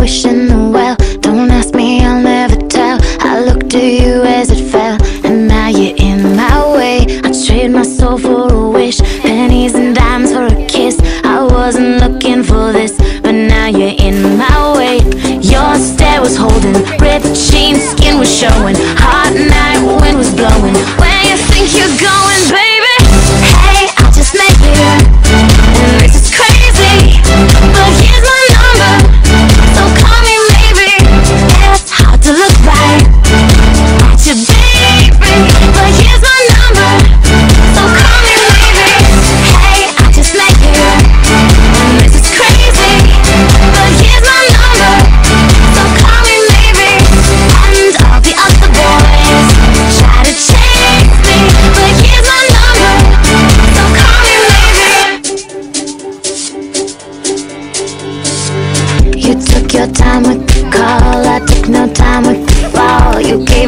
wishing the well. Don't ask me, I'll never tell. I looked to you as it fell, and now you're in my way. I trade my soul for a wish, pennies and dimes for a kiss. I wasn't looking for this, but now you're in my way. Your stare was holding, ripped jeans, skin was showing. Hot night, wind was blowing. Where you think you're going, baby? Hey, I just met you, and this is crazy, but here's my number, so call me maybe. It's hard to look right at you, baby, but here's my number, so call me maybe. Hey, I just met you, and this is crazy, but here's my number, so call me maybe. And all the other boys try to chase me, but here's my number, so call me maybe. You took your time with the call, I took no time with the fall. You gave